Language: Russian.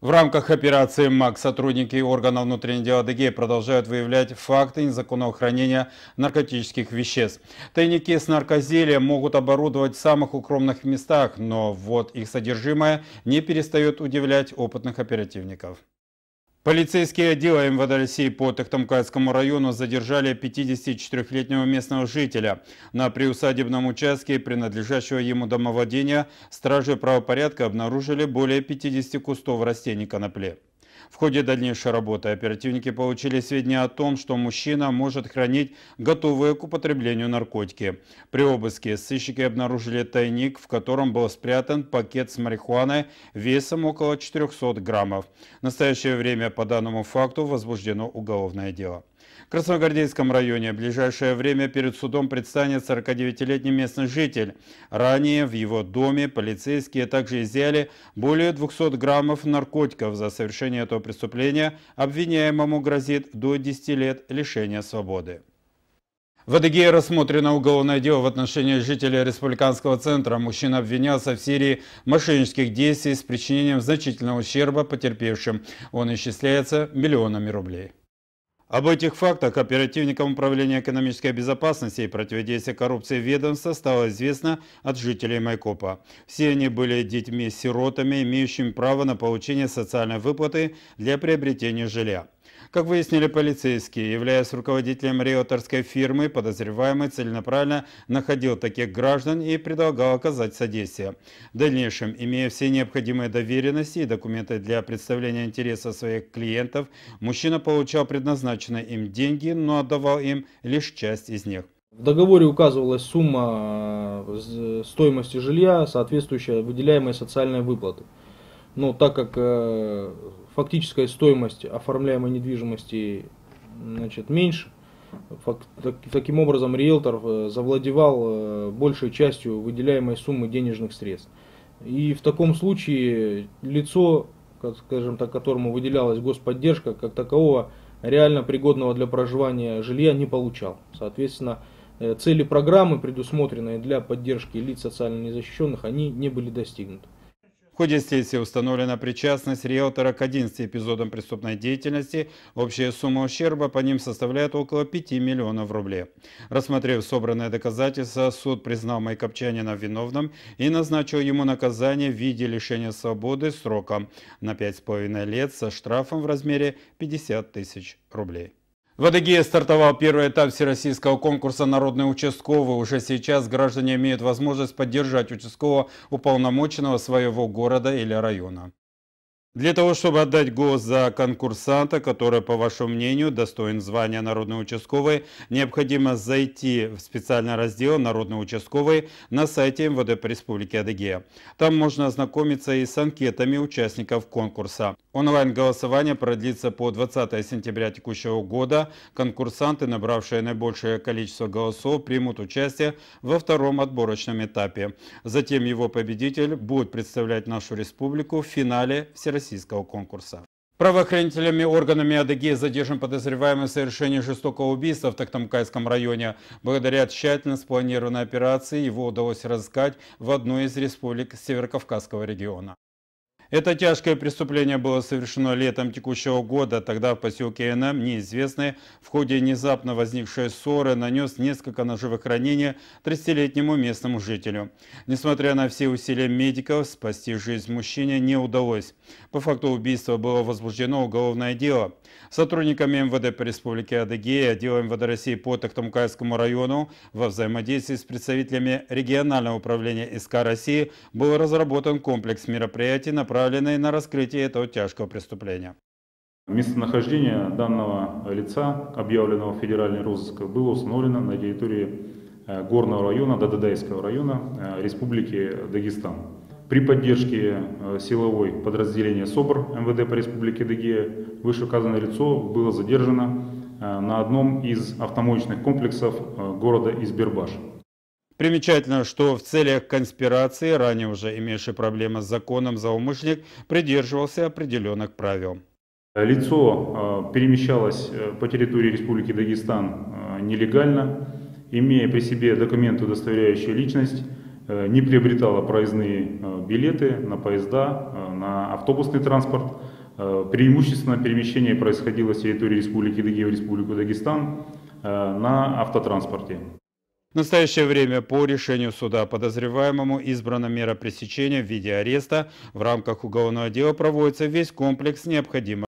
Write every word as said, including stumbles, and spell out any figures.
В рамках операции МАК сотрудники органов внутренних дел Адыгеи продолжают выявлять факты незаконного хранения наркотических веществ. Тайники с наркозельем могут оборудовать в самых укромных местах, но вот их содержимое не перестает удивлять опытных оперативников. Полицейские отделы эм вэ дэ России по Тохтамкальскому району задержали пятидесятичетырёхлетнего местного жителя. На приусадебном участке, принадлежащего ему домовладения, стражи правопорядка обнаружили более пятидесяти кустов растений конопли. В ходе дальнейшей работы оперативники получили сведения о том, что мужчина может хранить готовые к употреблению наркотики. При обыске сыщики обнаружили тайник, в котором был спрятан пакет с марихуаной весом около четырёхсот граммов. В настоящее время по данному факту возбуждено уголовное дело. В Красногвардейском районе в ближайшее время перед судом предстанет сорокадевятилетний местный житель. Ранее в его доме полицейские также изъяли более двухсот граммов наркотиков. За совершение этого преступления обвиняемому грозит до десяти лет лишения свободы. В Адыгее рассмотрено уголовное дело в отношении жителя республиканского центра. Мужчина обвинялся в серии мошеннических действий с причинением значительного ущерба потерпевшим. Он исчисляется миллионами рублей. Об этих фактах оперативникам Управления экономической безопасности и противодействия коррупции ведомства стало известно от жителей Майкопа. Все они были детьми-сиротами, имеющими право на получение социальной выплаты для приобретения жилья. Как выяснили полицейские, являясь руководителем риэлторской фирмы, подозреваемый целенаправленно находил таких граждан и предлагал оказать содействие. В дальнейшем, имея все необходимые доверенности и документы для представления интересов своих клиентов, мужчина получал предназначенные им деньги, но отдавал им лишь часть из них. В договоре указывалась сумма стоимости жилья, соответствующая выделяемой социальной выплаты. Но так как э, фактическая стоимость оформляемой недвижимости значит, меньше, фак, так, таким образом риэлтор завладевал э, большей частью выделяемой суммы денежных средств. И в таком случае лицо, как, скажем так, которому выделялась господдержка, как такового реально пригодного для проживания жилья не получал. Соответственно, э, цели программы, предусмотренные для поддержки лиц социально незащищенных, они не были достигнуты. В ходе следствия установлена причастность риэлтора к одиннадцати эпизодам преступной деятельности. Общая сумма ущерба по ним составляет около пяти миллионов рублей. Рассмотрев собранные доказательства, суд признал майкопчанина виновным и назначил ему наказание в виде лишения свободы сроком на пять с половиной лет со штрафом в размере пятидесяти тысяч рублей. В Адыгее стартовал первый этап всероссийского конкурса «Народный участковый». Уже сейчас граждане имеют возможность поддержать участкового уполномоченного своего города или района. Для того, чтобы отдать голос за конкурсанта, который, по вашему мнению, достоин звания народный участковый, необходимо зайти в специальный раздел «Народный участковый» на сайте эм вэ дэ по Республике Адыгея. Там можно ознакомиться и с анкетами участников конкурса. Онлайн-голосование продлится по двадцатое сентября текущего года. Конкурсанты, набравшие наибольшее количество голосов, примут участие во втором отборочном этапе. Затем его победитель будет представлять нашу республику в финале всероссийского российского конкурса. Правоохранительными органами Адыгеи задержан подозреваемый в совершении жестокого убийства в Тохтамкальском районе. Благодаря тщательно спланированной операции его удалось разыскать в одной из республик Северокавказского региона. Это тяжкое преступление было совершено летом текущего года. Тогда в поселке эн эм неизвестный в ходе внезапно возникшей ссоры нанес несколько ножевых ранений тридцатилетнему местному жителю. Несмотря на все усилия медиков, спасти жизнь мужчине не удалось. По факту убийства было возбуждено уголовное дело. Сотрудниками эм вэ дэ по Республике Адыгея, отдела эм вэ дэ России по Тохтамкальскому району во взаимодействии с представителями регионального управления эс ка России был разработан комплекс мероприятий, направленный на раскрытие этого тяжкого преступления. Местонахождение данного лица, объявленного в федеральный розыск, было установлено на территории Горного района, Дададайского района Республики Дагестан. При поддержке силовой подразделения СОБР эм вэ дэ по Республике Адыгея вышеуказанное лицо было задержано на одном из автомоечных комплексов города Избербаш. Примечательно, что в целях конспирации, ранее уже имевший проблемы с законом, злоумышленник придерживался определенных правил. Лицо перемещалось по территории Республики Дагестан нелегально, имея при себе документы, удостоверяющие личность, не приобретала проездные билеты на поезда, на автобусный транспорт. Преимущественно перемещение происходило с территории Республики Адыгея в Республику Дагестан на автотранспорте. В настоящее время по решению суда подозреваемому избрана мера пресечения в виде ареста. В рамках уголовного дела проводится весь комплекс необходимых